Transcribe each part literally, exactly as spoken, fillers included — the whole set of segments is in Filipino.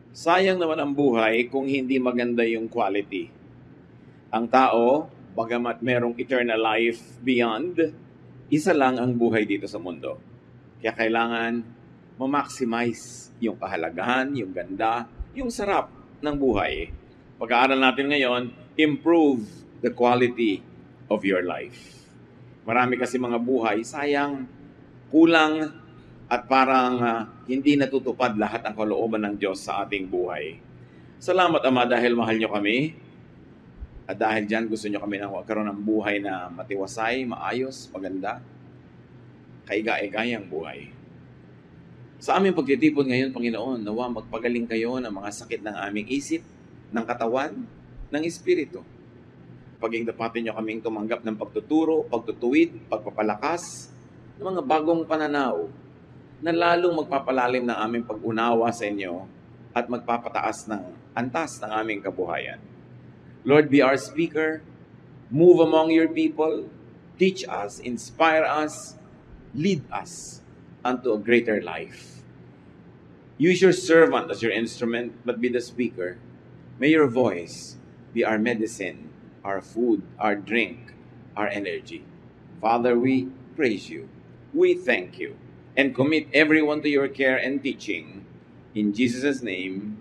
Sayang naman ang buhay kung hindi maganda yung quality. Ang tao, bagamat merong eternal life beyond, isa lang ang buhay dito sa mundo. Kaya kailangan ma-maximize yung kahalagahan, yung ganda, yung sarap ng buhay. Pag-aaral natin ngayon, improve the quality of your life. Marami kasi mga buhay, sayang, kulang, at parang uh, hindi natutupad lahat ang kalooban ng Diyos sa ating buhay. Salamat, Ama, dahil mahal nyo kami. At dahil dyan, gusto nyo kami na magkaroon ng buhay na matiwasay, maayos, maganda, kaiga-igayang buhay. Sa aming pagtitipon ngayon, Panginoon, nawa magpagaling kayo ng mga sakit ng aming isip, ng katawan, ng espiritu. Paging dapatin nyo kaming tumanggap ng pagtuturo, pagtutuwid, pagpapalakas, ng mga bagong pananaw, na lalong magpapalalim ng aming pag-unawa sa inyo at magpapataas ng antas ng aming kabuhayan. Lord, be our speaker, move among your people, teach us, inspire us, lead us unto a greater life. Use your servant as your instrument, but be the speaker. May your voice be our medicine, our food, our drink, our energy. Father, we praise you. We thank you. And commit everyone to your care and teaching. In Jesus' name.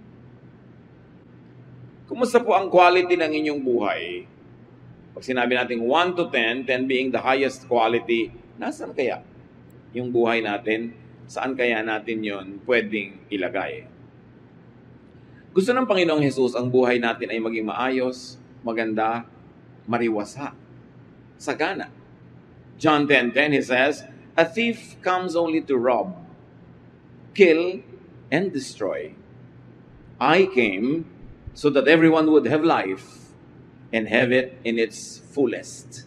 Kumusta po ang quality ng inyong buhay? Pag sinabi natin one to ten, ten being the highest quality, nasaan kaya yung buhay natin? Saan kaya natin yon pwedeng ilagay? Gusto ng Panginoong Jesus ang buhay natin ay maging maayos, maganda, mariwasa, sagana. John ten ten, he says, a thief comes only to rob, kill, and destroy. I came so that everyone would have life and have it in its fullest.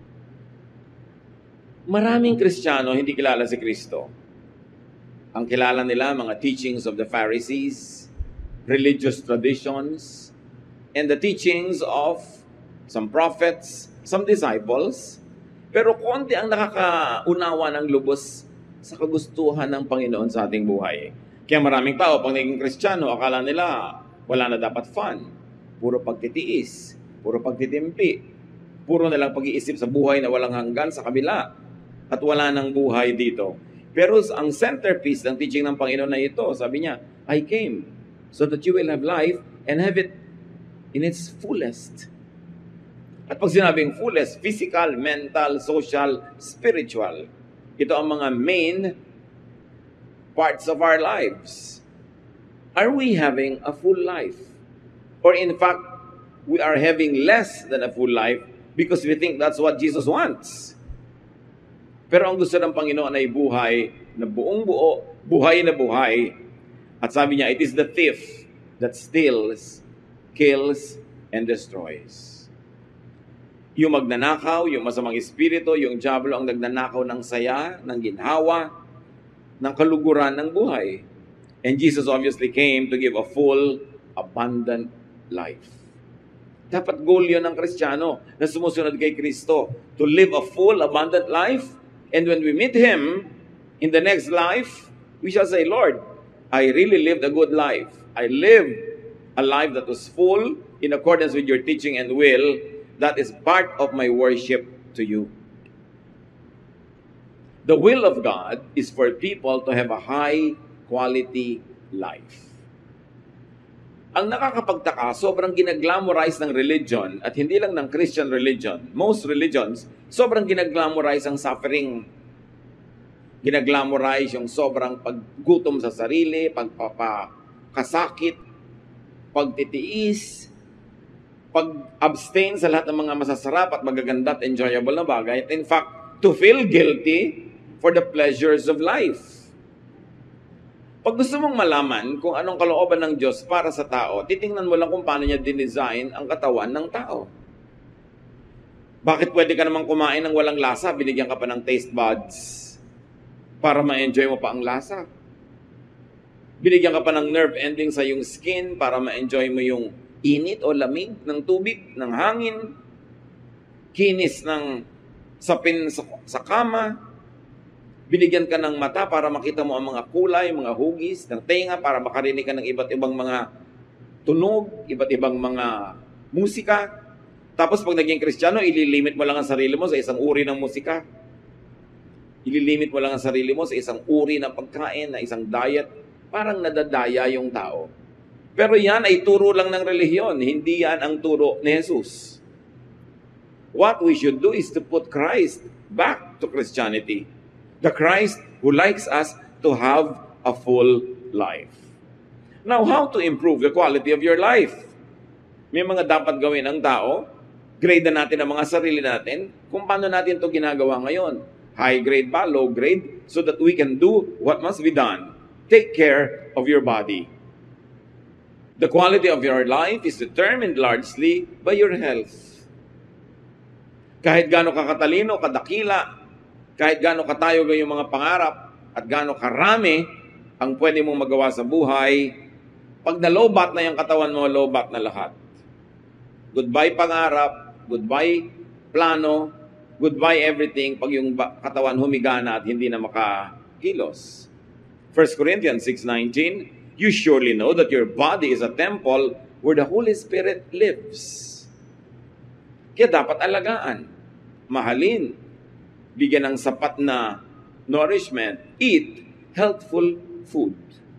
Maraming Kristiyano hindi kilala si Kristo. Ang kilala nila mga teachings of the Pharisees, religious traditions, and the teachings of some prophets, some disciples. Pero konti ang nakakaunawa ng lubos sa kagustuhan ng Panginoon sa ating buhay. Kaya maraming tao, pag naging Kristiyano, akala nila wala na dapat fun. Puro pagtitiis, puro pagtitimpi, puro na lang pag-iisip sa buhay na walang hanggan sa kabila. At wala nang buhay dito. Pero ang centerpiece ng teaching ng Panginoon na ito, sabi niya, I came so that you will have life and have it in its fullest. At pag sinabing fullest, physical, mental, social, spiritual, ito ang mga main parts of our lives. Are we having a full life? Or in fact, we are having less than a full life because we think that's what Jesus wants. Pero ang gusto ng Panginoon ay buhay na buong buo, buhay na buhay. At sabi niya, it is the thief that steals, kills, and destroys. Yung magnanakaw, yung masamang espiritu, yung diablo ang nagnanakaw ng saya, ng ginhawa, ng kaluguran ng buhay. And Jesus obviously came to give a full, abundant life. Dapat goal yun ng Kristiyano na sumusunod kay Kristo. To live a full, abundant life. And when we meet Him in the next life, we shall say, Lord, I really lived a good life. I lived a life that was full in accordance with your teaching and will. That is part of my worship to you. The will of God is for people to have a high quality life. Ang nakakapagtaka, sobrang ginaglamorize ng religion at hindi lang ng Christian religion. Most religions, sobrang ginaglamorize ang suffering. Ginaglamorize yung sobrang paggutom sa sarili, pagpapakasakit, pagtitiis, pag-abstain sa lahat ng mga masasarap at magaganda at enjoyable na bagay. In fact, to feel guilty for the pleasures of life. Pag gusto mong malaman kung anong kalooban ng Diyos para sa tao, titingnan mo lang kung paano niya dinesign ang katawan ng tao. Bakit pwede ka namang kumain ng walang lasa, binigyan ka pa ng taste buds para ma-enjoy mo pa ang lasa? Binigyan ka pa ng nerve ending sa yung skin para ma-enjoy mo yung init o lamig ng tubig, ng hangin, kinis ng sapin sa, sa kama, Binigyan ka ng mata para makita mo ang mga kulay, mga hugis, ng tenga para makarinig ka ng iba't ibang mga tunog, iba't ibang mga musika. Tapos pag naging Kristiyano, ililimit mo lang ang sarili mo sa isang uri ng musika. Ililimit mo lang ang sarili mo sa isang uri ng pagkain, na isang diet. Parang nadadaya yung tao. Pero yan ay turo lang ng relihiyon, hindi yan ang turo ni Jesus. What we should do is to put Christ back to Christianity. The Christ who likes us to have a full life. Now, how to improve the quality of your life? May mga dapat gawin ang tao. Grade na natin ang mga sarili natin kung paano natin ito ginagawa ngayon. High grade ba, low grade, so that we can do what must be done. Take care of your body. The quality of your life is determined largely by your health. Kahit gaano ka katalino, kadakila, kahit gaano katayo yung mga pangarap, at gaano karami ang pwede mong magawa sa buhay, pag na-lowbat na yung katawan mo, lowbat na lahat. Goodbye pangarap, goodbye plano, goodbye everything pag yung katawan humiga na at hindi na makakilos. First Corinthians six nineteen, you surely know that your body is a temple where the Holy Spirit lives. Kaya dapat alagaan, mahalin, bigyan ng sapat na nourishment, eat healthful food.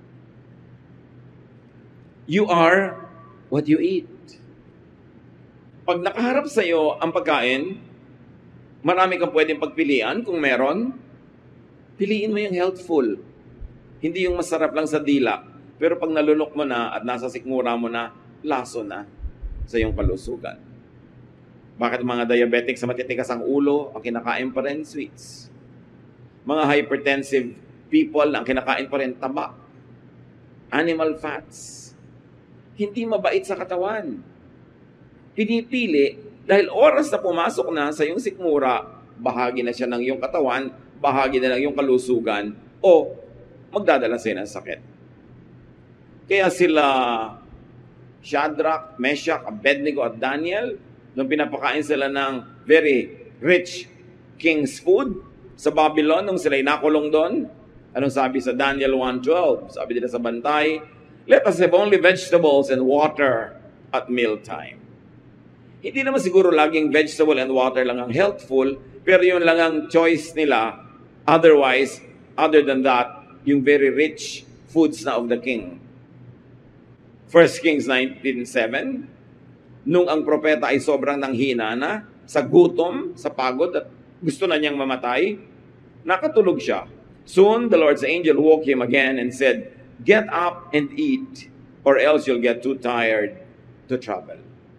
You are what you eat. Pag nakaharap sa iyo ang pagkain, marami kang pwedeng pagpilian kung meron. Piliin mo yung healthful. Hindi yung masarap lang sa dila. Pero pag nalunok mo na at nasa sikmura mo na, laso na sa iyong kalusugan. Bakit mga diabetic sa matitigas ang ulo, ang kinakain pa rin sweets? Mga hypertensive people, ang kinakain pa rin taba, animal fats. Hindi mabait sa katawan. Pinipili dahil oras na pumasok na sa iyong sikmura, bahagi na siya ng iyong katawan, bahagi na ng iyong kalusugan, o magdadala sa'yo ng sakit. Kaya sila Shadrach, Meshach, Abednego at Daniel, nung pinapakain sila ng very rich king's food sa Babylon, nung sila'y nakulong doon, anong sabi sa Daniel one twelve? Sabi nila sa bantay, let us have only vegetables and water at mealtime. Hindi naman siguro laging vegetable and water lang ang healthful, pero yun lang ang choice nila. Otherwise, other than that, yung very rich foods na of the king. First Kings nineteen seven, nung ang propeta ay sobrang nanghina na, sa gutom, sa pagod, at gusto na niyang mamatay, nakatulog siya. Soon, the Lord's angel woke him again and said, get up and eat, or else you'll get too tired to travel.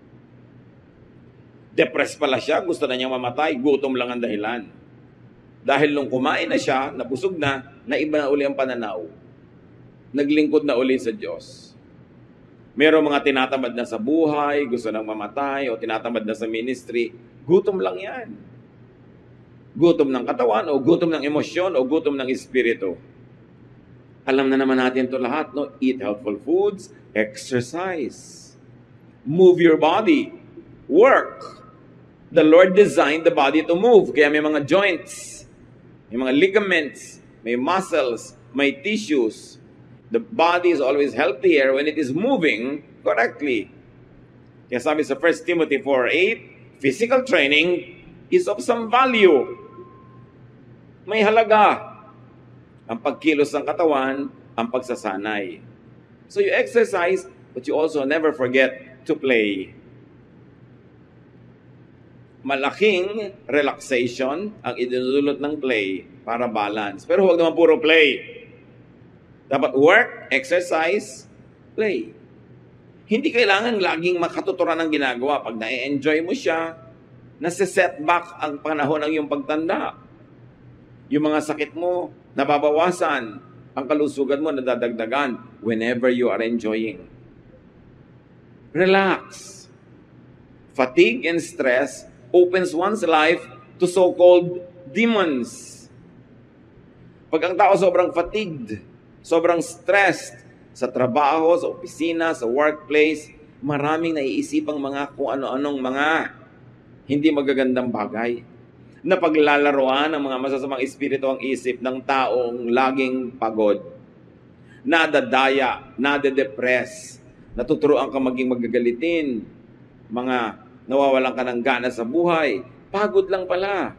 Depressed pala siya, gusto na niyang mamatay, gutom lang ang dahilan. Dahil nung kumain na siya, nabusog na, naiba na uli ang pananaw. Naglingkod na uli sa Diyos. Merong mga tinatamad na sa buhay, gusto nang mamatay, o tinatamad na sa ministry, gutom lang yan. Gutom ng katawan, o gutom ng emosyon, o gutom ng espiritu. Alam na naman natin ito lahat, no? Eat healthful foods, exercise, move your body, work. The Lord designed the body to move, kaya may mga joints, may mga ligaments, may muscles, may tissues. The body is always healthier when it is moving correctly. Kaya sabi sa First Timothy four eight, physical training is of some value. May halaga ang pagkilos ng katawan, ang pagsasanay. So you exercise, but you also never forget to play. Malaking relaxation ang idinudulot ng play para balance. Pero huwag naman puro play. Dapat work, exercise, play. Hindi kailangan laging makatuturan ng ginagawa. Pag na-enjoy mo siya, nasa-setback ang panahon ng iyong pagtanda. Yung mga sakit mo, nababawasan. Ang kalusugan mo, nadadagdagan whenever you are enjoying. Relax. Fatigue and stress opens one's life to so-called demons. Pag ang tao sobrang fatigued, sobrang stressed sa trabaho, sa opisina, sa workplace, maraming naiisipang mga kung ano-anong mga hindi magagandang bagay. na paglalaroan ng mga masasamang espiritu ang isip ng taong laging pagod, nadadaya, nade-depress, natuturoan ka maging magagalitin, mga nawawalan ka ng gana sa buhay, pagod lang pala.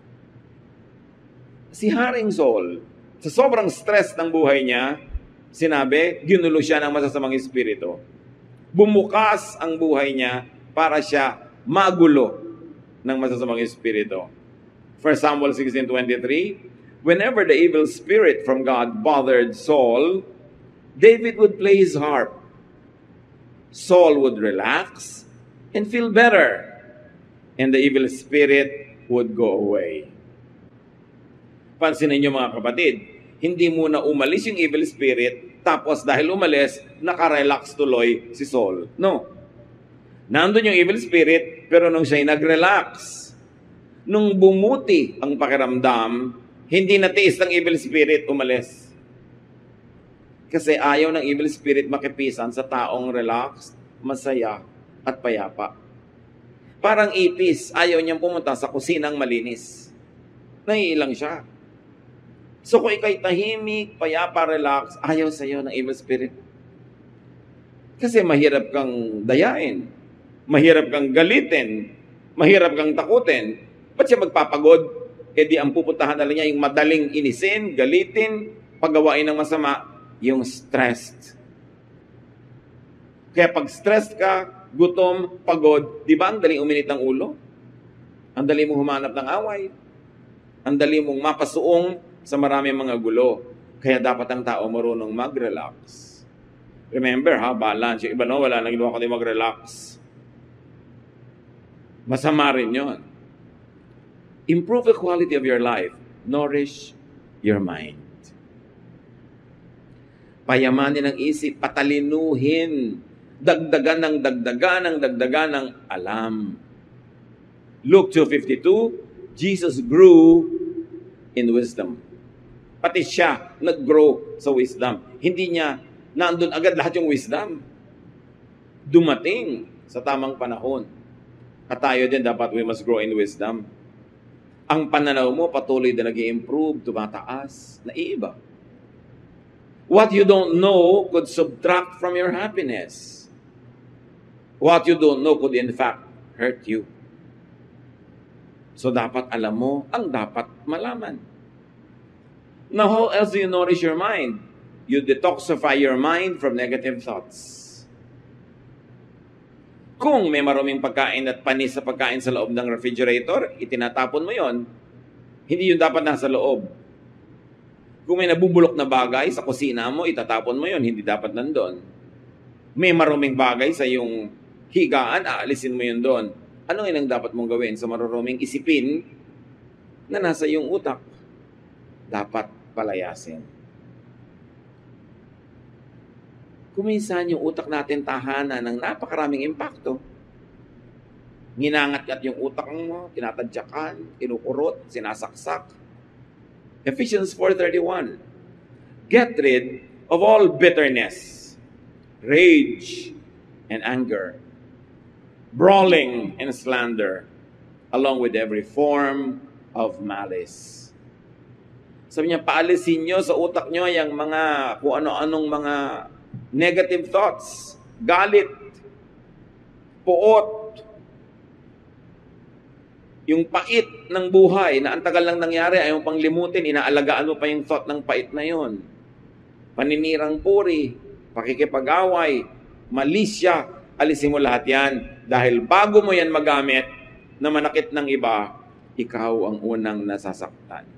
Si Haring Saul, sa sobrang stress ng buhay niya, sinabi, ginulo siya ng masasamang espiritu. Bumukas ang buhay niya para siya magulo ng masasamang espiritu. First Samuel sixteen twenty-three, whenever the evil spirit from God bothered Saul, David would play his harp. Saul would relax and feel better, and the evil spirit would go away. Pansinin niyo mga kapatid, hindi muna umalis yung evil spirit, tapos dahil umalis, nakarelax tuloy si Saul. No. Nandun yung evil spirit, pero nung siya'y nag-relax, nung bumuti ang pakiramdam, hindi natiis ng evil spirit, umalis. Kasi ayaw ng evil spirit makipisan sa taong relaxed, masaya, at payapa. Parang ipis, ayaw niyang pumunta sa kusinang malinis. Naiilang siya. So kung ikaw'y tahimik, payapa, relax, ayaw sa'yo ng evil spirit. Kasi mahirap kang dayain, mahirap kang galitin, mahirap kang takutin. Ba't siya magpapagod? E di ang pupuntahan na lang niya yung madaling inisin, galitin, paggawain ng masama, yung stressed. Kaya pag stressed ka, gutom, pagod, di ba ang daling uminit ng ulo? Ang dali mong humanap ng away. Ang dali mong mapasuong sa maraming mga gulo. Kaya dapat ang tao marunong mag-relax. Remember ha, balance. Yung iba no, wala nang ginawa kundi mag-relax. Masama rin yun. Improve the quality of your life. Nourish your mind. Payamanin ang isip, patalinuhin, dagdagan ng dagdagan ng dagdagan ng alam. Luke two fifty-two, Jesus grew in wisdom. Pati siya nag-grow sa wisdom. Hindi niya nandun agad lahat yung wisdom. Dumating sa tamang panahon. At tayo din dapat we must grow in wisdom. Ang pananaw mo patuloy na nag-i-improve, tumataas, naiiba. What you don't know could subtract from your happiness. What you don't know could in fact hurt you. So dapat alam mo ang dapat malaman. Now, how else do you nourish your mind? You detoxify your mind from negative thoughts. Kung may maruming pagkain at panis sa pagkain sa loob ng refrigerator, itinatapon mo yon. Hindi yun dapat nasa loob. Kung may nabubulok na bagay sa kusina mo, itatapon mo yon. Hindi dapat nandun. May maruming bagay sa iyong higaan, aalisin mo yun doon. Ano ang dapat mong gawin sa maruruming isipin na nasa iyong utak? Dapat palayasin. Kuminsan yung utak natin tahanan ng napakaraming impakto. Ginangat-gat yung utak mo, tinatadyakan, kinukurot, sinasaksak. Ephesians four thirty-one, get rid of all bitterness, rage, and anger, brawling and slander, along with every form of malice. Sabi niya, paalisin nyo sa utak nyo yung mga, kung ano-anong mga negative thoughts, galit, puot, yung pait ng buhay na ang tagal lang nangyari, ayaw pang limutin, inaalagaan mo pa yung thought ng pait na yon. Paninirang puri, pakikipag-away, malisya, alisin mo lahat yan. Dahil bago mo yan magamit na manakit ng iba, ikaw ang unang nasasaktan.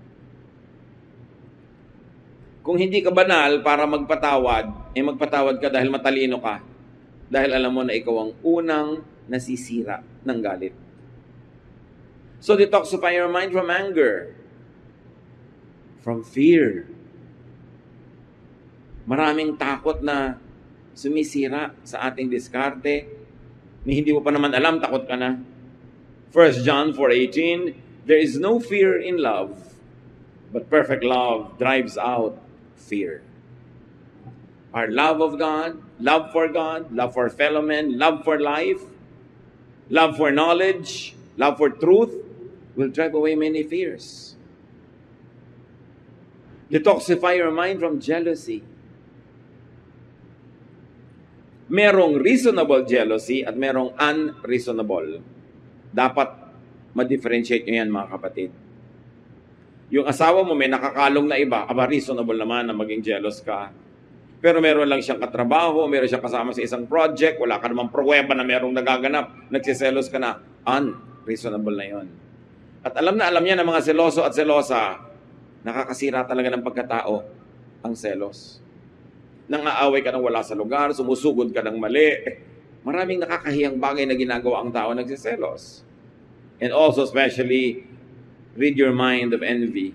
Kung hindi ka banal para magpatawad, eh magpatawad ka dahil matalino ka. Dahil alam mo na ikaw ang unang nasisira ng galit. So detoxify your mind from anger, from fear. Maraming takot na sumisira sa ating diskarte. May hindi mo pa naman alam, takot ka na. First John four eighteen, there is no fear in love, but perfect love drives out fear. Our love of God, love for God, love for fellow men, love for life, love for knowledge, love for truth, will drive away many fears. Detoxify your mind from jealousy. Merong reasonable jealousy at merong unreasonable. Dapat ma-differentiate nyo yan, mga kapatid. Yung asawa mo may nakakalong na iba, aba reasonable naman na maging jealous ka. Pero meron lang siyang katrabaho, meron siyang kasama sa isang project, wala ka namang pruweba na merong nagaganap, nagsiselos ka na, unreasonable na yon. At alam na alam niya ng mga seloso at selosa, nakakasira talaga ng pagkatao ang selos. Nang aaway ka ng wala sa lugar, sumusugod ka ng mali. Maraming nakakahiyang bagay na ginagawa ang tao nagsiselos. And also especially, rid your mind of envy.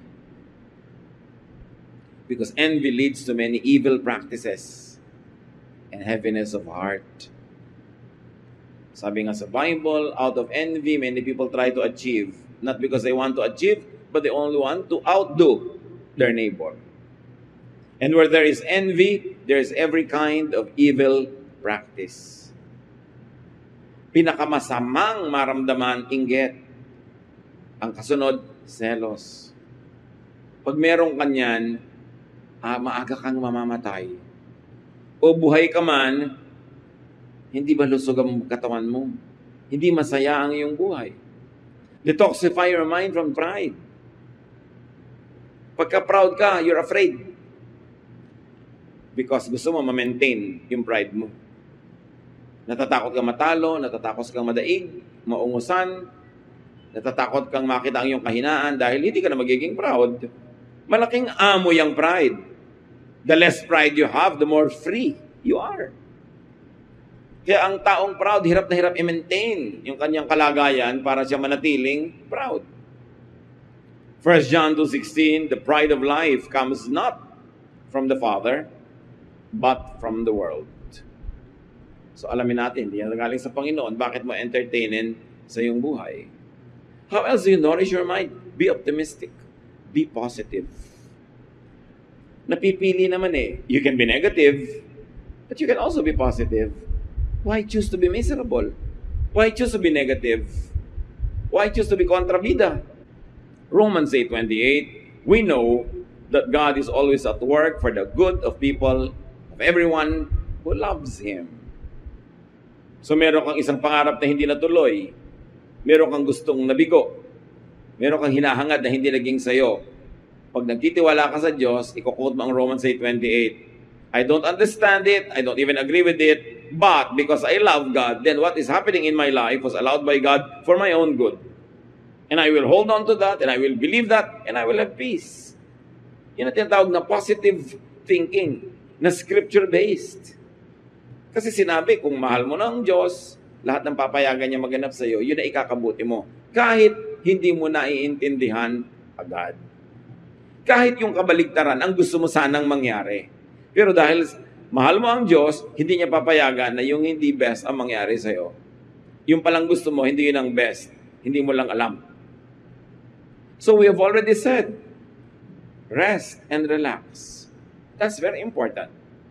Because envy leads to many evil practices and heaviness of heart. Sabi nga sa Bible, out of envy, many people try to achieve. Not because they want to achieve, but they only want to outdo their neighbor. And where there is envy, there is every kind of evil practice. Pinakamasamang maramdaman, inggit. Ang kasunod, selos. Pag merong kanyan, ah, maaga kang mamamatay. O buhay ka man, hindi ba lusog ang katawan mo? Hindi masaya ang iyong buhay. Detoxify your mind from pride. Pagka proud ka, you're afraid. Because gusto mo ma-maintain yung pride mo. Natatakot kang matalo, natatakot kang madaig, maungusan, natatakot kang makita ang iyong kahinaan dahil hindi ka na magiging proud. Malaking amo yung pride. The less pride you have, the more free you are. Kaya ang taong proud, hirap na hirap i-maintain yung kanyang kalagayan para siya manatiling proud. First John two sixteen, the pride of life comes not from the Father, but from the world. So alamin natin, hindi yan galing sa Panginoon. Bakit mo entertainin sa iyong buhay? How else do you nourish your mind? Be optimistic. Be positive. Napipili naman eh. You can be negative, but you can also be positive. Why choose to be miserable? Why choose to be negative? Why choose to be kontrabida? Romans eight twenty-eight, we know that God is always at work for the good of people, of everyone who loves Him. So meron kang isang pangarap na hindi natuloy, meron kang gustong nabigo, meron kang hinahangad na hindi naging sayo. Pag nagtitiwala ka sa Diyos, iko-quote mo ang Romans eight twenty-eight. I don't understand it, I don't even agree with it, but because I love God, then what is happening in my life was allowed by God for my own good. And I will hold on to that, and I will believe that, and I will have peace. Yan ang tinatawag na positive thinking, na scripture-based. Kasi sinabi, kung mahal mo ng Diyos, lahat ng papayagan niya maganap sa iyo, yun na ikakabuti mo. Kahit hindi mo naiintindihan agad. Kahit yung kabaligtaran, ang gusto mo sanang mangyari. Pero dahil mahal mo ang Diyos, hindi niya papayagan na yung hindi best ang mangyari sa iyo. Yung palang gusto mo, hindi yun ang best. Hindi mo lang alam. So we have already said, rest and relax. That's very important.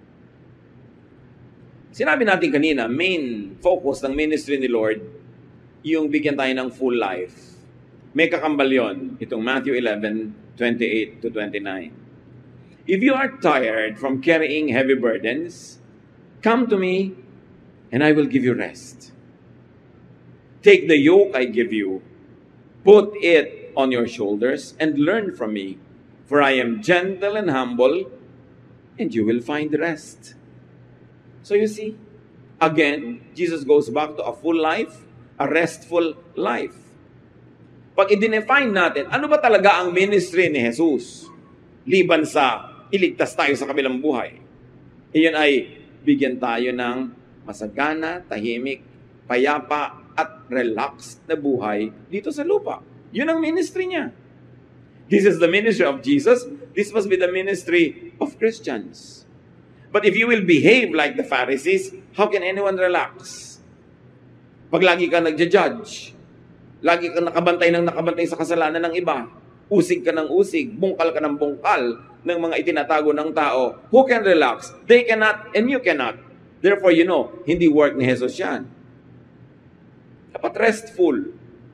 Sinabi natin kanina, main focus ng ministry ni Lord, yung bigyan tayo ng full life. May kakambal yun, itong Matthew eleven, twenty-eight to twenty-nine. If you are tired from carrying heavy burdens, come to me, and I will give you rest. Take the yoke I give you, put it on your shoulders, and learn from me, for I am gentle and humble, and you will find rest. So you see, again, Jesus goes back to a full life, a restful life. Pag i-define natin, ano ba talaga ang ministry ni Jesus? Liban sa iligtas tayo sa kabilang buhay. Iyon ay bigyan tayo ng masagana, tahimik, payapa, at relaxed na buhay dito sa lupa. Yun ang ministry niya. This is the ministry of Jesus. This must be the ministry of Christians. But if you will behave like the Pharisees, how can anyone relax? Pag lagi ka nagja-judge, lagi ka nakabantay ng nakabantay sa kasalanan ng iba, usig ka ng usig, bungkal ka ng bungkal ng mga itinatago ng tao, who can relax? They cannot and you cannot. Therefore, you know, hindi work ni Jesus yan. Dapat restful.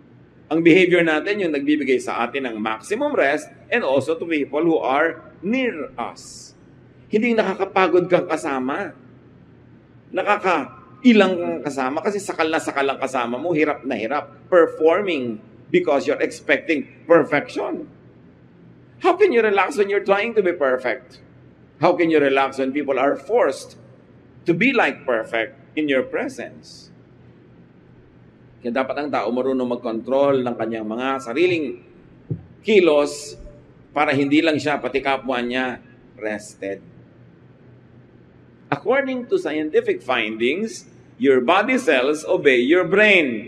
Ang behavior natin yung nagbibigay sa atin ng maximum rest and also to people who are near us. Hindi nakakapagod kang kasama. Nakakailang kang kasama kasi sakal na sakal ang kasama mo, hirap na hirap. Performing because you're expecting perfection. How can you relax when you're trying to be perfect? How can you relax when people are forced to be like perfect in your presence? Kaya dapat ang tao marunong mag-control ng kanyang mga sariling kilos para hindi lang siya, pati kapwa niya, rested. According to scientific findings, your body cells obey your brain.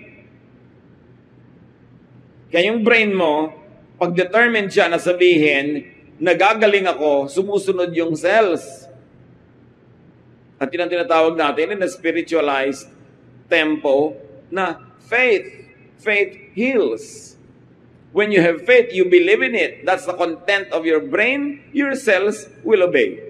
Kaya yung brain mo, pag determined siya na sabihin, nagagaling ako, sumusunod yung cells. At yun ang tinatawag natin in a spiritualized tempo na faith. Faith heals. When you have faith, you believe in it. That's the content of your brain. Your cells will obey.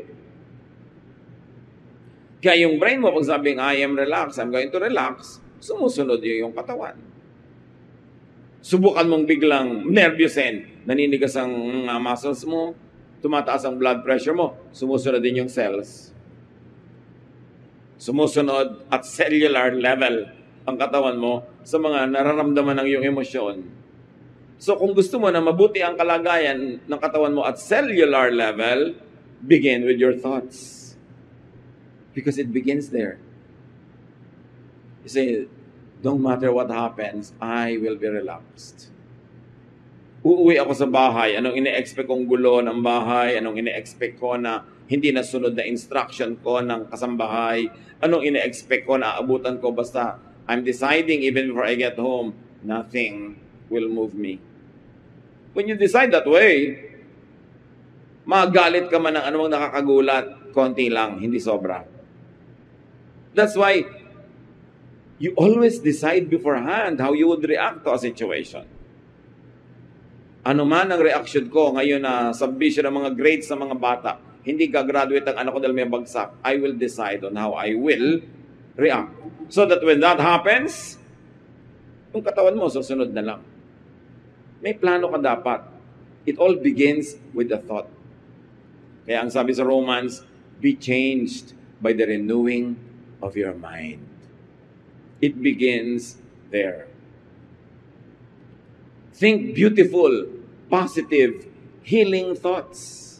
Kaya yung brain mo, pag sabing, I am relaxed, I'm going to relax, sumusunod yung katawan. Subukan mong biglang nervyusin, naninigas ang uh, muscles mo, tumataas ang blood pressure mo, sumusunod din yung cells. Sumusunod at cellular level ang katawan mo sa mga nararamdaman ng iyong emosyon. So kung gusto mo na mabuti ang kalagayan ng katawan mo at cellular level, begin with your thoughts. Because it begins there. You say, don't matter what happens, I will be relaxed. Uuwi ako sa bahay, anong ine-expect kong gulo ng bahay, anong ine-expect ko na hindi nasunod na instruction ko ng kasambahay, anong ine-expect ko na aabutan ko, basta I'm deciding even before I get home, nothing will move me. When you decide that way, magalit ka man ng anumang nakakagulat, konti lang, hindi sobra. That's why you always decide beforehand how you would react to a situation. Ano man ang reaction ko ngayon na submission ng mga grades sa mga bata, hindi gagraduate ang anak ko dahil may bagsak, I will decide on how I will react. So that when that happens, yung katawan mo, susunod na lang. May plano ka dapat. It all begins with a thought. Kaya ang sabi sa Romans, be changed by the renewing of your mind. It begins there. Think beautiful, positive, healing thoughts.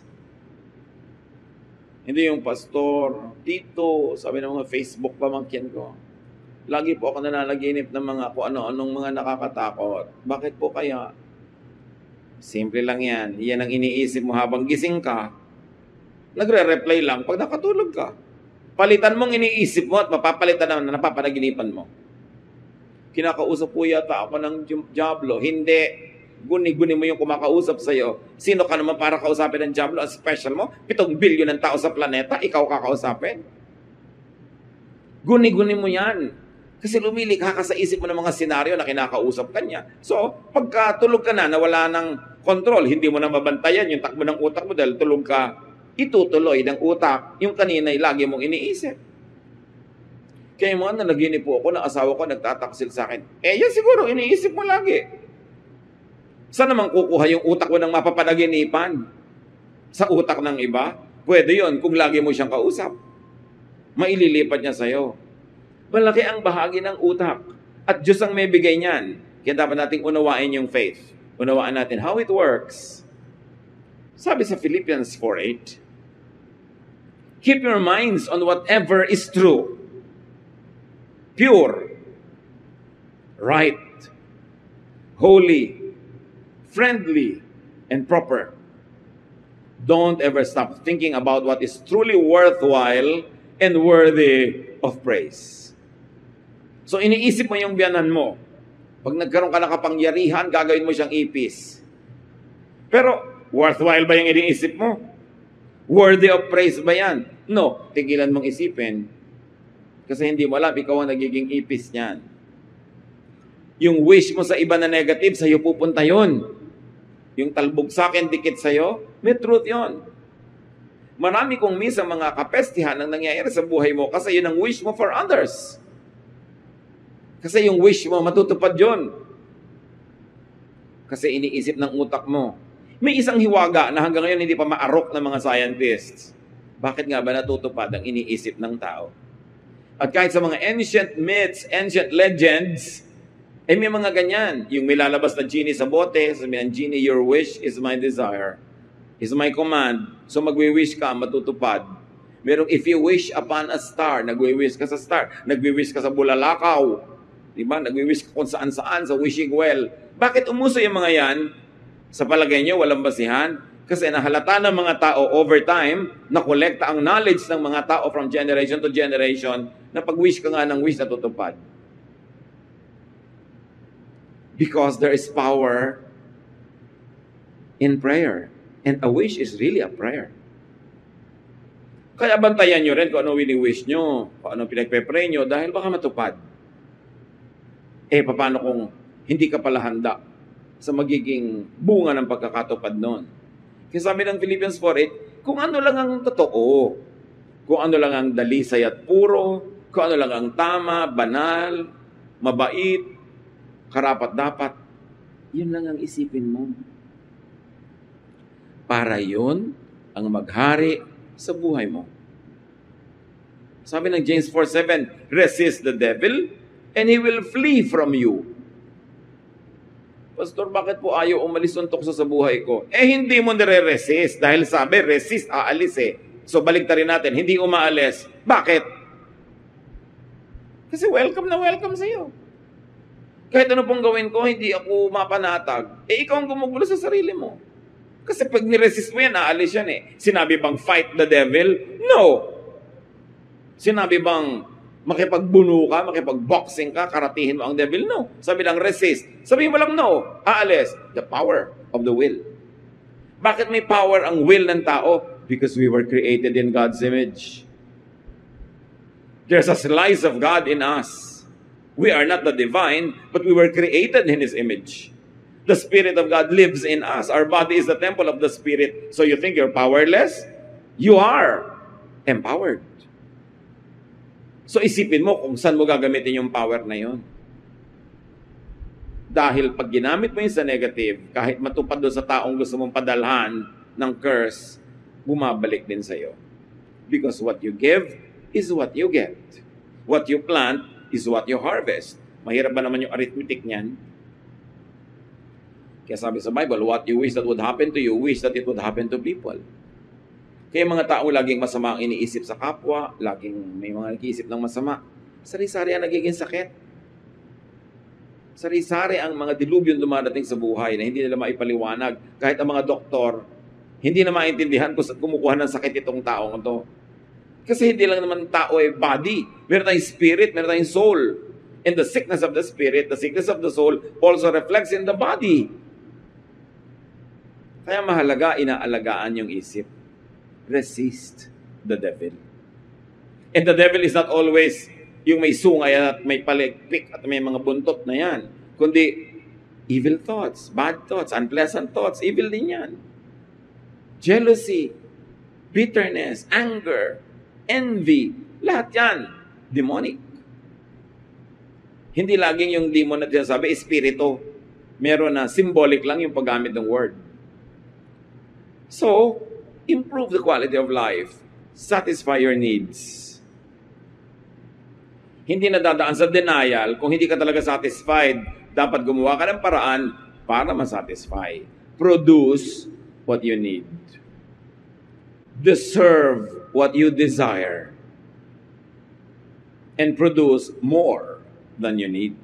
Hindi yung pastor, tito, sabi ng mga Facebook pamangkin ko. Lagi po ako nananaginip ng mga kung ano-anong mga nakakatakot. Bakit po kaya? Simple lang yan. Yan ang iniisip mo habang gising ka. Nagre-reply lang pag nakatulog ka. Palitan mong iniisip mo at mapapalitan naman na napapanaginipan mo. Kinakausap po yata ako ng Diablo. Hindi. Guni-guni mo yung kumakausap sa'yo. Sino ka naman para kausapin ng Diablo? Ang special mo? Pitong bilyon ng tao sa planeta, ikaw kakausapin? Guni-guni mo yan. Kasi lumilikha ka sa isip mo ng mga senaryo na kinakausap ka niya. So, pagka tulog ka na, nawala ng control, hindi mo na mabantayan yung takbo ng utak mo dahil tulog ka, itutuloy ng utak yung kanina'y lagi mong iniisip. Kaya mga nanaginip po ako na asawa ko nagtataksil sa akin. Eh, yan siguro, iniisip mo lagi. Saan naman kukuha yung utak mo ng mapapanaginipan? Sa utak ng iba? Pwede yon kung lagi mo siyang kausap. Maililipat niya sa'yo. Malaki ang bahagi ng utak. At Diyos ang may bigay niyan. Kaya dapat nating unawain yung faith. Unawaan natin how it works. Sabi sa Philippians four eight, keep your minds on whatever is true, pure, right, holy, friendly, and proper. Don't ever stop thinking about what is truly worthwhile and worthy of praise. So iniisip mo yung biyanan mo. Pag nagkaroon ka ng kapangyarihan, gagawin mo siyang ipis. Pero worthwhile ba yung iniisip mo? Worthy of praise ba yan? No, tigilan mong isipin. Kasi hindi mo alam, ikaw ang nagiging ipis niyan. Yung wish mo sa iba na negative, sa'yo pupunta yun. Yung talbog sa akin, dikit sa'yo, may truth yun. Marami kong minsan mga kapestihan ang nangyayari sa buhay mo kasi yun ang wish mo for others. Kasi yung wish mo, matutupad yun. Kasi iniisip ng utak mo. May isang hiwaga na hanggang ngayon hindi pa maarok ng mga scientists. Bakit nga ba natutupad ang iniisip ng tao? At kahit sa mga ancient myths, ancient legends, eh may mga ganyan. Yung may lalabas na genie sa bote, sabihan, genie, your wish is my desire. Is my command. So magwi-wish ka, matutupad. Merong if you wish upon a star, nagwi-wish ka sa star. Nagwi-wish ka sa bulalakaw. Diba? Nagwi-wish ka kung saan-saan, sa wishing well. Bakit umuso yung mga yan? Sa palagay nyo, walang basihan? Kasi nahalata ng mga tao over time, nakolekta ang knowledge ng mga tao from generation to generation, na pag-wish ka nga ng wish, natutupad. Because there is power in prayer. And a wish is really a prayer. Kaya bantayan nyo rin kung ano wini-wish nyo, kung ano pinagpe-pray nyo, dahil baka matupad. Eh, paano kung hindi ka pala handa sa magiging bunga ng pagkakatupad noon? Kaya sabi ng Philippians four eight, kung ano lang ang totoo, kung ano lang ang dalisay at puro, kung ano lang ang tama, banal, mabait, karapat-dapat, yun lang ang isipin mo. Para yun ang maghari sa buhay mo. Sabi ng James four seven, resist the devil and he will flee from you. Pastor, bakit po ayaw umalis ng tukso sa buhay ko? Eh, hindi mo nire-resist. Dahil sabi, resist, aalis eh. So, baligtarin natin, hindi umaalis. Bakit? Kasi welcome na welcome sa'yo. Kahit ano pong gawin ko, hindi ako mapanatag. Eh, ikaw ang gumugulo sa sarili mo. Kasi pag niresist mo yan, aalis yan eh. Sinabi bang fight the devil? No! Sinabi bang makipagbuno ka, makipagboxing ka, karatihin mo ang devil? No. Sabi lang, resist. Sabi mo lang, no. Aalis. The power of the will. Bakit may power ang will ng tao? Because we were created in God's image. There's a slice of God in us. We are not the divine, but we were created in His image. The Spirit of God lives in us. Our body is the temple of the Spirit. So you think you're powerless? You are empowered. So isipin mo kung saan mo gagamitin yung power na yon. Dahil pag ginamit mo yun sa negative, kahit matupad doon sa taong gusto mong padalhan ng curse, bumabalik din sa'yo. Because what you give is what you get. What you plant is what you harvest. Mahirap ba naman yung arithmetic niyan? Kaya sabi sa Bible, what you wish that would happen to you, wish that it would happen to people. Kaya mga tao laging masama ang iniisip sa kapwa, laging may mga nag-iisip ng masama. Sari-sari ang nagiging sakit. Sari-sari ang mga dilubyon dumadating sa buhay na hindi nila maipaliwanag. Kahit ang mga doktor, hindi na maintindihan kung saan kumukuha ng sakit itong taong ito. Kasi hindi lang naman tao ay body. Meron tayong spirit, meron tayong soul. And the sickness of the spirit, the sickness of the soul also reflects in the body. Kaya mahalaga, inaalagaan yung isip. Resist the devil. And the devil is not always yung may sungay at may palikpik at may mga buntot na yan. Kundi evil thoughts, bad thoughts, unpleasant thoughts, evil din yan. Jealousy, bitterness, anger, envy, lahat yan, demonic. Hindi laging yung demon na sinasabi, espiritu. Meron na symbolic lang yung paggamit ng word. So, improve the quality of life. Satisfy your needs. Hindi na dadaan sa denial. Kung hindi ka talaga satisfied, dapat gumawa ka ng paraan para masatisfy. Produce what you need. Deserve what you desire. And produce more than you need.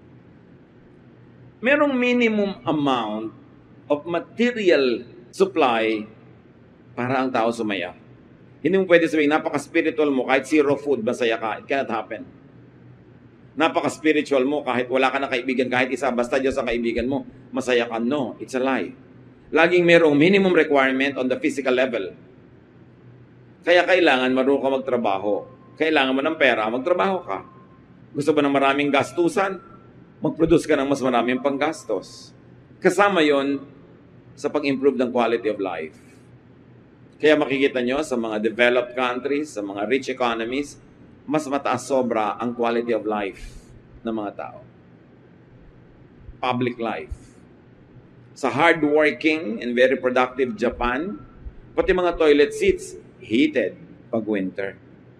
Merong minimum amount of material supply para ang tao sumaya. Hindi mo pwede sabihin, napaka-spiritual mo, kahit zero food, masaya ka. It cannot happen. Napaka-spiritual mo, kahit wala ka na kaibigan, kahit isa, basta Diyos ang kaibigan mo, masaya ka. No, it's a lie. Laging merong minimum requirement on the physical level. Kaya kailangan marunong ka magtrabaho. Kailangan mo ng pera, magtrabaho ka. Gusto ba ng maraming gastusan? Mag-produce ka ng mas maraming panggastos. Kasama yon sa pag-improve ng quality of life. Kaya makikita nyo sa mga developed countries, sa mga rich economies, mas mataas sobra ang quality of life ng mga tao. Public life. Sa hardworking and very productive Japan, pati mga toilet seats, heated pag winter.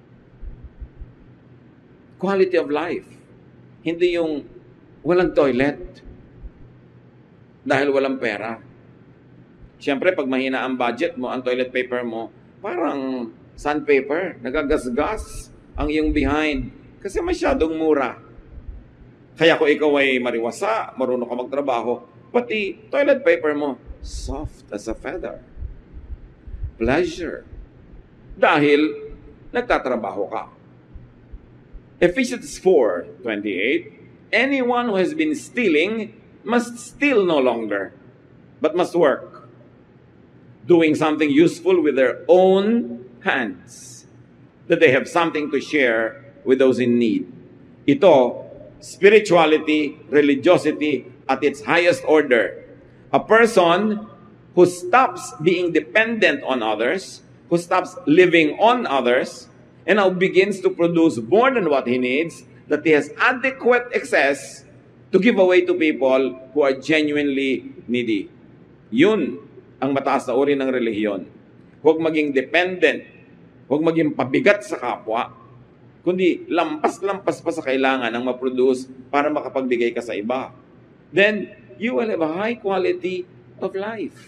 Quality of life. Hindi yung walang toilet dahil walang pera. Siyempre, pag mahina ang budget mo, ang toilet paper mo, parang sandpaper, nagagasgas ang iyong behind kasi masyadong mura. Kaya kung ikaw ay mariwasa, marunong ka magtrabaho, pati toilet paper mo, soft as a feather. Pleasure. Dahil nagtatrabaho ka. Ephesians four twenty-eight, anyone who has been stealing must steal no longer, but must work, doing something useful with their own hands, that they have something to share with those in need. Ito, spirituality, religiosity at its highest order. A person who stops being dependent on others, who stops living on others, and now begins to produce more than what he needs, that he has adequate excess to give away to people who are genuinely needy. Yun ang mataas na uri ng relihiyon. Huwag maging dependent, huwag maging pabigat sa kapwa, kundi lampas-lampas pa sa kailangan ang maproduce para makapagbigay ka sa iba. Then, you will have a high quality of life.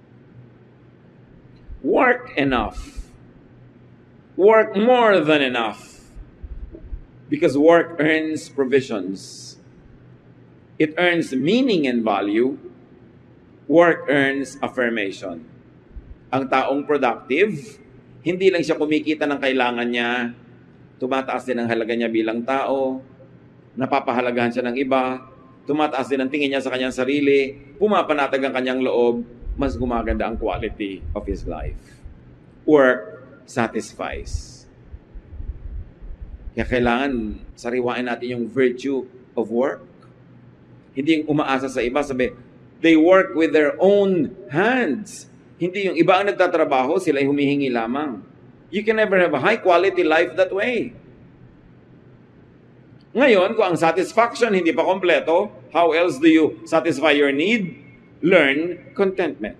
Work enough. Work more than enough. Because work earns provisions. It earns meaning and value. Work earns affirmation. Ang taong productive, hindi lang siya kumikita ng kailangan niya, tumataas din ang halaga niya bilang tao, napapahalagahan siya ng iba, tumataas din ang tingin niya sa kanyang sarili, pumapanatag ang kanyang loob, mas gumaganda ang quality of his life. Work satisfies. Kaya kailangan sariwain natin yung virtue of work. Hindi yung umaasa sa iba, sabi, they work with their own hands. Hindi yung iba ang nagtatrabaho, sila ay humihingi lamang. You can never have a high quality life that way. Ngayon, kung ang satisfaction hindi pa kompleto, how else do you satisfy your need? Learn contentment.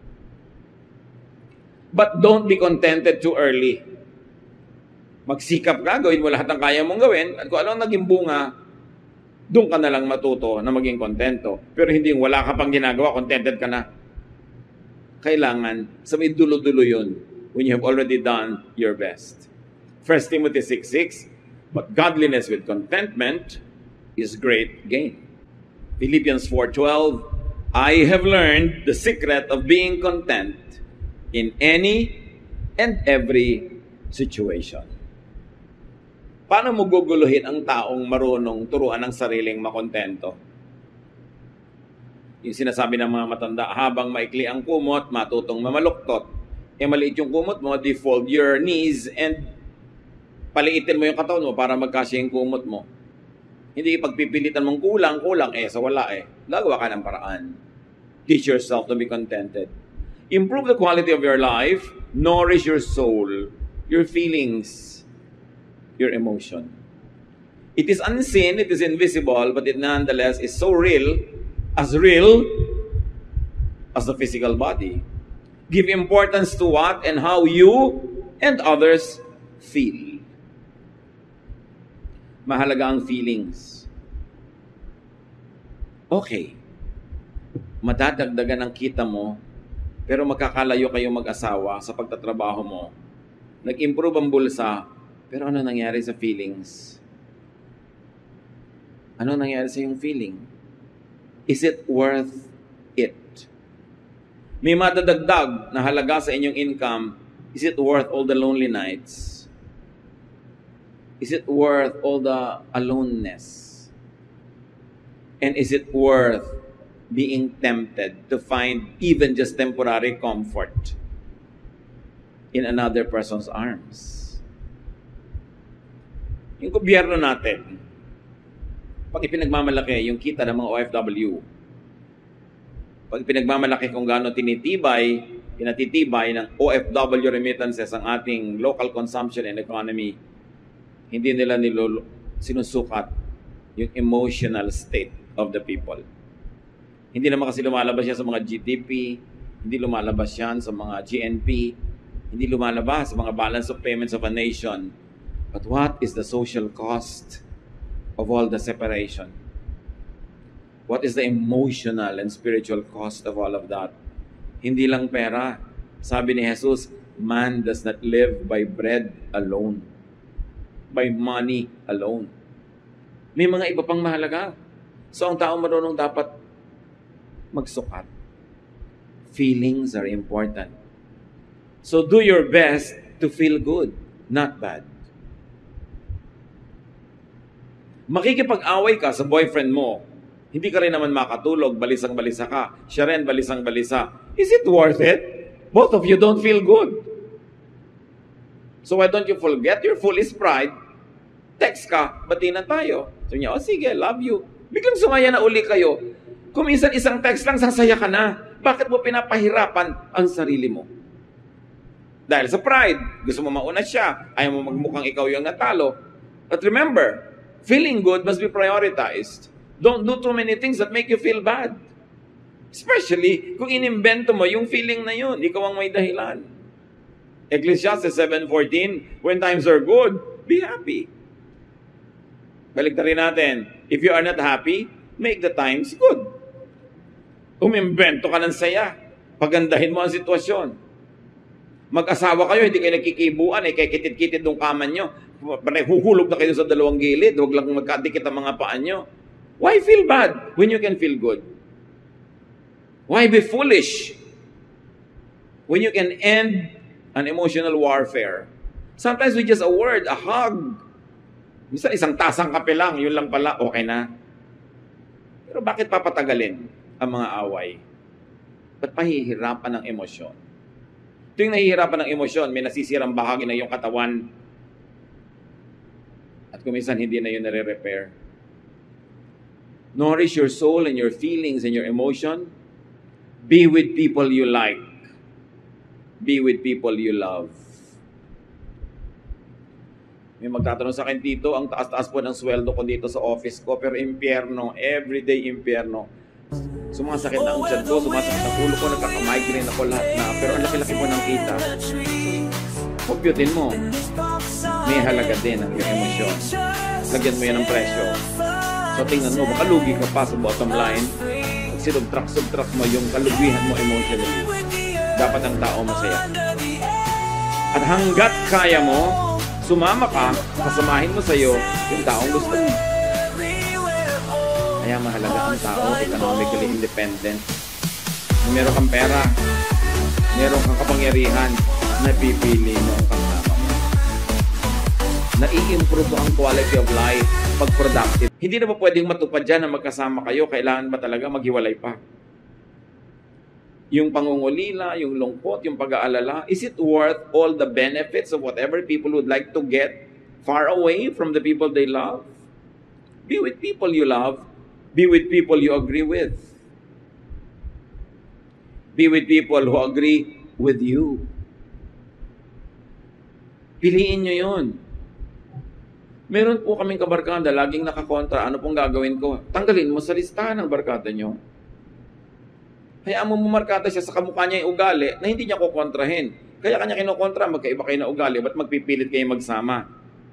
But don't be contented too early. Magsikap ka, gawin mo lahat ng kaya mong gawin, at kung ano ang naging bunga, doon ka na lang matuto na maging kontento. Pero hindi yung wala ka pang ginagawa, contented ka na. Kailangan, sa may dulo-dulo yun, when you have already done your best. First Timothy six six, but godliness with contentment is great gain. Philippians four twelve, I have learned the secret of being content in any and every situation. Paano mo guguluhin ang taong marunong turuan ng sariling makontento? Yung sinasabi ng mga matanda, habang maikli ang kumot, matutong mamaluktot. E maliit yung kumot mo, defold your knees and paliitin mo yung katawan mo para magkasya yung kumot mo. Hindi pagpipilitan mong kulang, kulang, eh, sa wala eh. Gagawa ka ng paraan. Teach yourself to be contented. Improve the quality of your life. Nourish your soul, your feelings, your emotion. It is unseen, it is invisible, but it nonetheless is so real, as real as the physical body. Give importance to what and how you and others feel. Mahalaga ang feelings. Okay. Madadagdagan ang kita mo, pero magkakalayo kayong mag-asawa sa pagtatrabaho mo. Nag-improve ang bulsa, pero ano nangyari sa feelings? Ano nangyari sa iyong feeling? Is it worth it? May madadagdag na halaga sa inyong income, is it worth all the lonely nights? Is it worth all the aloneness? And is it worth being tempted to find even just temporary comfort in another person's arms? Yung gobyerno natin, pag ipinagmamalaki yung kita ng mga O F W, pag ipinagmamalaki kung gaano tinitibay, pinatitibay ng O F W remittances ang ating local consumption and economy, hindi nila nilolo, sinusukat yung emotional state of the people. Hindi naman kasi lumalabas yan sa mga G D P, hindi lumalabas yan sa mga G N P, hindi lumalabas sa mga balance of payments of a nation. But what is the social cost of all the separation? What is the emotional and spiritual cost of all of that? Hindi lang pera. Sabi ni Jesus, man does not live by bread alone, by money alone. May mga iba pang mahalaga. So ang tao marunong dapat magsukat. Feelings are important. So do your best to feel good, not bad. Makikipag-away ka sa boyfriend mo, hindi ka rin naman makatulog, balisang-balisa ka, siya rin balisang-balisa. Is it worth it? Both of you don't feel good. So why don't you forget your foolish pride? Text ka, bati na tayo. Sabi niya, oh sige, love you. Biglang sumaya na uli kayo. Kung minsan isang text lang, sasaya ka na. Bakit mo pinapahirapan ang sarili mo? Dahil sa pride, gusto mo mauna siya, ayaw mo magmukhang ikaw yung natalo. But remember, feeling good must be prioritized. Don't do too many things that make you feel bad. Especially kung inimbento mo yung feeling na yun, ikaw ang may dahilan. Ecclesiastes seven fourteen, when times are good, be happy. Balik na rin natin, if you are not happy, make the times good. Umimbento ka ng saya, pagandahin mo ang sitwasyon. Mag-asawa kayo, hindi kayo nagkikibuan, eh, kaya kitid-kitid ng kaman nyo. Huhulog na kayo sa dalawang gilid, huwag lang magkadikit ang mga paan nyo. Why feel bad when you can feel good? Why be foolish when you can end an emotional warfare? Sometimes with just a word, a hug. Minsan isang tasang kape lang, yun lang pala, okay na. Pero bakit papatagalin ang mga away? Ba't pahihirapan ng emosyon? Tuwing nahihirapan ng emosyon, may nasisirang bahagi na iyong katawan. At kung minsan hindi na yun nare-repair. Nourish your soul and your feelings and your emotion. Be with people you like. Be with people you love. May magtatanong sa akin dito, ang taas-taas po ng sweldo ko dito sa office ko, pero impyerno, everyday impyerno. Sumasakit na ang tiyan ko, sumasakit ang ulo ko, nagkaka-migraine ako lahat na, pero ang laki-laki po ng kita. Computin mo. May halaga din ang iyong emosyon. Lagyan mo yan ng presyo. So tingnan mo, baka lugi ka pa sa bottom line. Pag sinubtrack-subtrack mo yung kalugihan mo emotionally, dapat ang tao masaya. At hanggat kaya mo, sumama ka, kasamahin mo sa'yo yung taong gusto mo. Kaya mahalaga ang tao, economically independent. Kung meron kang pera, meron kang kapangyarihan, napipili mo ang kasama mo. Nai-improve mo ang quality of life pag productive. Hindi na ba pwedeng matupad dyan na magkasama kayo? Kailangan ba talaga maghiwalay pa? Yung pangungulila, yung lungkot, yung pag-aalala, is it worth all the benefits of whatever people would like to get far away from the people they love? Be with people you love. Be with people you agree with. Be with people who agree with you. Piliin nyo yun. Meron po kaming kabarkada, laging nakakontra. Ano pong gagawin ko? Tanggalin mo sa listahan ng barkada nyo. Hayaan mo mumarkada siya sa kamukha niya yung ugali na hindi niya kukontrahin. Kaya kanya kinukontra, magkaiba kayo na ugali, ba't magpipilit kayo magsama?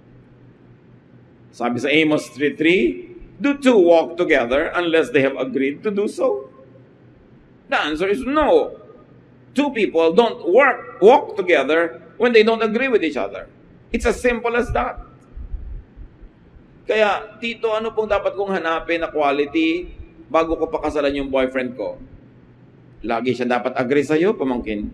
Sabi sa Amos three three, do two walk together unless they have agreed to do so? The answer is no. Two people don't work, walk together when they don't agree with each other. It's as simple as that. Kaya, Tito, ano pong dapat kong hanapin na quality bago ko pakasalan yung boyfriend ko? Lagi siya dapat agree sa'yo, pamangkin.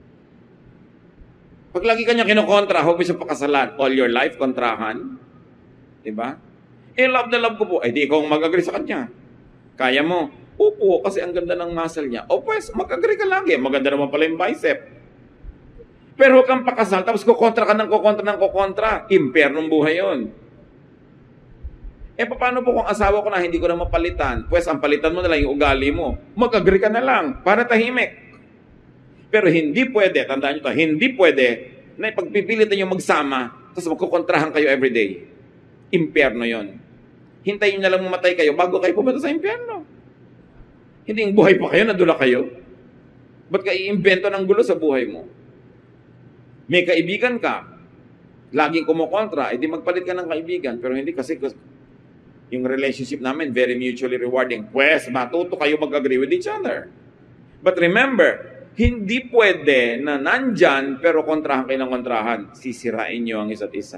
Pag lagi kanya kinukontra, huwag mo siya pakasalan. All your life, kontrahan. Diba? Eh, love na love ko po. Eh, di ikaw mag-agree sa kanya. Kaya mo. Opo, kasi ang ganda ng muscle niya. O pues, mag-agree ka lagi. Maganda naman pala yung bicep. Pero huwag kang pakasal, tapos kukontra ka ng kukontra ng kukontra. Impernong buhay yun. Eh, paano po kung asawa ko na hindi ko na mapalitan? Pues, ang palitan mo na lang yung ugali mo. Mag-agree ka na lang para tahimik. Pero hindi pwede, tandaan nyo ito, hindi pwede na ipagpipilit nyo magsama tapos magkukontrahan kayo everyday. Impyerno yon. Hintayin nyo na lang mamatay kayo bago kayo pumunta sa impyerno. Hindi yung buhay pa kayo, nadula kayo. Ba't ka i-invento ng gulo sa buhay mo? May kaibigan ka, laging kumukontra, edi magpalit ka ng kaibigan. Pero hindi kasi yung relationship namin, very mutually rewarding. Pwes, matuto kayo mag-agree with each other. But remember, hindi pwede na nandyan, pero kontrahan kayo ng kontrahan. Sisirain nyo ang isa't isa.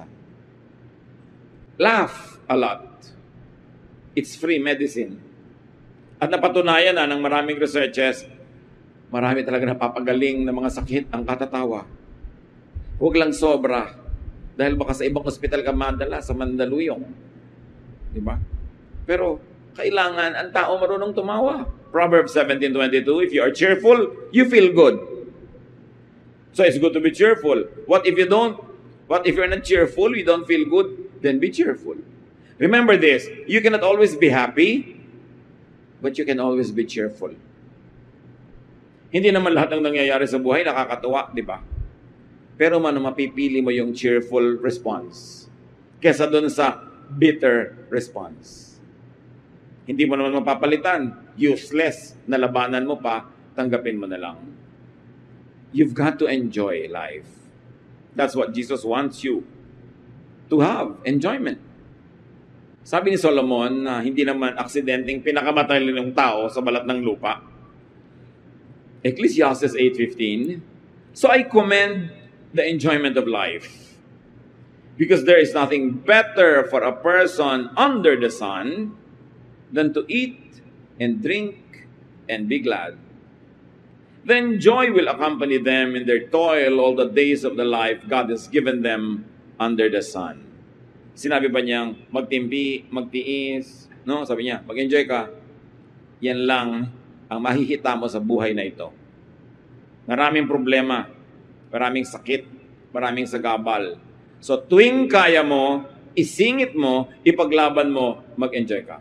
Laugh a lot. It's free medicine. At napatunayan na ng maraming researches, marami talaga napapagaling ng mga sakit ang katatawa. Huwag lang sobra. Dahil baka sa ibang ospital ka madala, sa Mandaluyong. Diba? Pero, kailangan ang tao marunong tumawa. Proverbs seventeen twenty-two, if you are cheerful, you feel good. So it's good to be cheerful. What if you don't? What if you're not cheerful, you don't feel good? Then be cheerful. Remember this, you cannot always be happy, but you can always be cheerful. Hindi naman lahat ng nangyayari sa buhay nakakatuwa, di ba? Pero man, mapipili mo yung cheerful response kesa doon sa bitter response. Hindi mo naman mapapalitan. Useless na labanan mo pa, tanggapin mo na lang. You've got to enjoy life. That's what Jesus wants you to have, enjoyment. Sabi ni Solomon na hindi naman aksidenteng pinakamatalino ng tao sa balat ng lupa. Ecclesiastes eight fifteen, so I commend the enjoyment of life, because there is nothing better for a person under the sun than to eat and drink and be glad. Then joy will accompany them in their toil all the days of the life God has given them under the sun. Sinabi ba niyang magtimpi, magtiis, no? Sabi niya, mag-enjoy ka. Yan lang ang mahihita mo sa buhay na ito. Maraming problema, maraming sakit, maraming sagabal. So tuwing kaya mo, isingit mo, ipaglaban mo, mag-enjoy ka.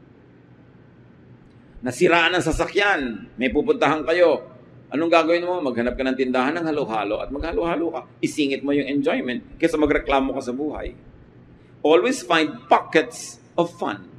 Nasiraan ang sasakyan, may pupuntahan kayo. Anong gagawin mo? Maghanap ka ng tindahan ng halo-halo at maghalo-halo ka. Isingit mo yung enjoyment kaysa magreklamo ka sa buhay. Always find pockets of fun.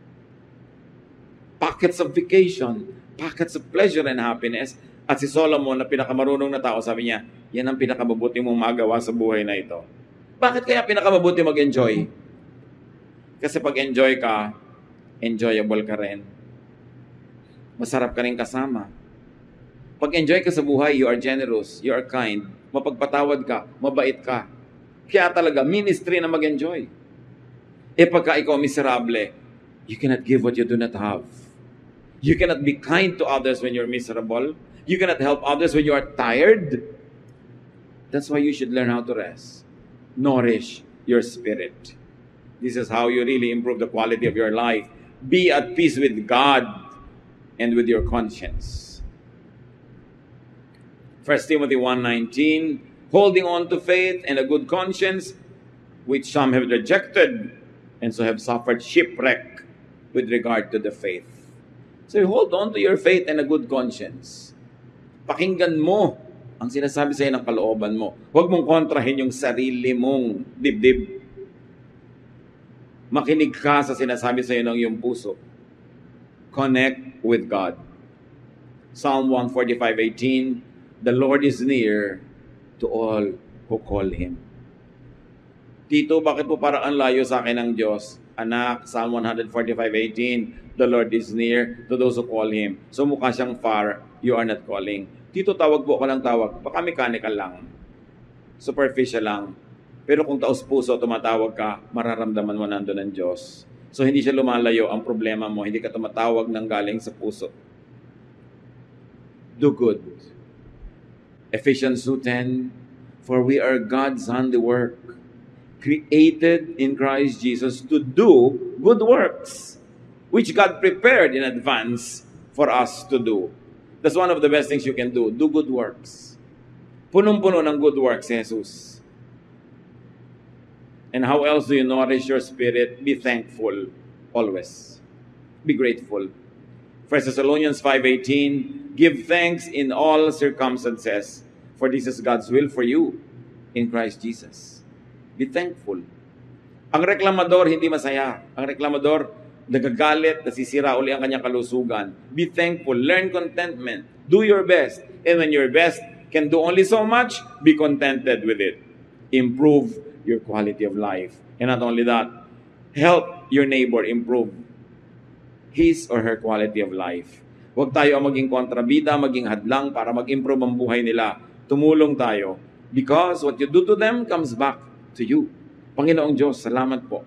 Pockets of vacation. Pockets of pleasure and happiness. At si Solomon na pinakamarunong na tao, sabi niya, yan ang pinakamabuti mong magawa sa buhay na ito. Bakit kaya pinakamabuti mag-enjoy? Kasi pag enjoy ka, enjoyable ka rin. Masarap ka rin kasama. Pag enjoy ka sa buhay, you are generous, you are kind, mapagpatawad ka, mabait ka. Kaya talaga, ministry na mag-enjoy. E pagka ikaw miserable, you cannot give what you do not have. You cannot be kind to others when you're miserable. You cannot help others when you are tired. That's why you should learn how to rest. Nourish your spirit. This is how you really improve the quality of your life. Be at peace with God and with your conscience. First Timothy one nineteen, holding on to faith and a good conscience, which some have rejected, and so have suffered shipwreck with regard to the faith. So you hold on to your faith and a good conscience. Pakinggan mo ang sinasabi sa'yo ng kalooban mo. Huwag mong kontrahin yung sarili mong dibdib. Makinig ka sa sinasabi sa'yo ng iyong puso. Connect with God. Psalm one forty-five eighteen, the Lord is near to all who call Him. Tito, bakit po parang ang layo sa akin ng Diyos? Anak, Psalm one forty-five eighteen, the Lord is near to those who call Him. So mukha siyang far, you are not calling. Tito, tawag po ako ng tawag. Baka mechanical lang. Superficial lang. Pero kung taos puso, tumatawag ka, mararamdaman mo nandun ng Diyos. So hindi siya lumalayo ang problema mo. Hindi ka tumatawag ng galing sa puso. Do good. Ephesians two ten, for we are God's handiwork, created in Christ Jesus to do good works, which God prepared in advance for us to do. That's one of the best things you can do. Do good works. Punong-puno ng good works si Jesus. And how else do you nourish your spirit? Be thankful always. Be grateful. First Thessalonians five eighteen, give thanks in all circumstances, for this is God's will for you in Christ Jesus. Be thankful. Ang reklamador, hindi masaya. Ang reklamador, nagagalit, nasisira uli ang kanyang kalusugan. Be thankful, learn contentment, do your best. And when your best can do only so much, be contented with it. Improve your quality of life. And not only that, help your neighbor improve his or her quality of life. Huwag tayo ang maging kontrabida, maging hadlang para mag-improve ang buhay nila. Tumulong tayo. Because what you do to them comes back to you. Panginoong Diyos, salamat po.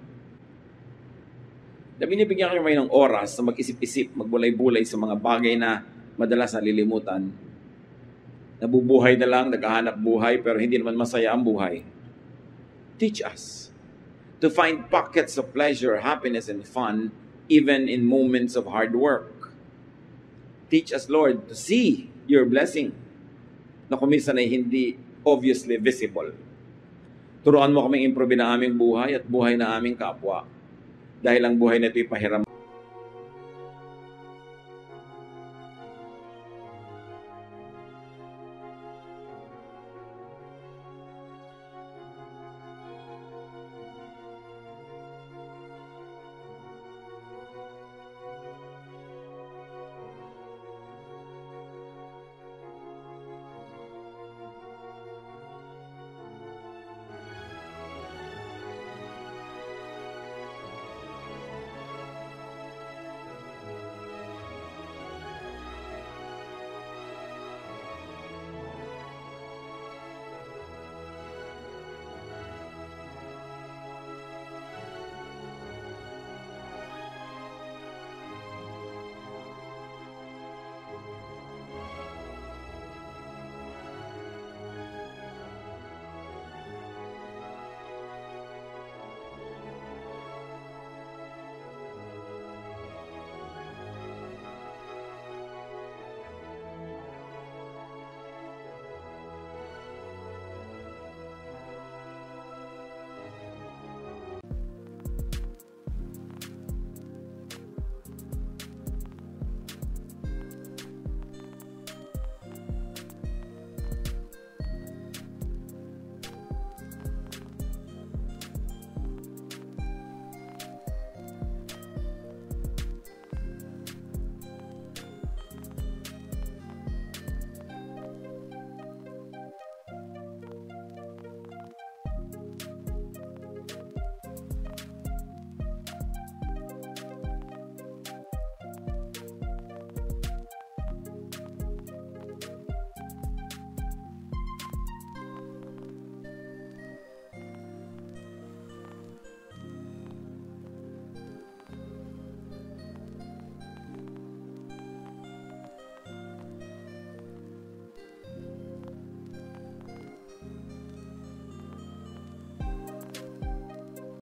Na binibigyan kayo may ng oras na mag-isip-isip, magbulay-bulay sa mga bagay na madalas nalilimutan. Nabubuhay na lang, naghahanap buhay, pero hindi naman masaya ang buhay. Teach us to find pockets of pleasure, happiness, and fun, even in moments of hard work. Teach us, Lord, to see your blessing na kuminsan ay hindi obviously visible. Turuan mo kaming improve na aming buhay at buhay na aming kapwa. Dahil ang buhay na ito'y pahiram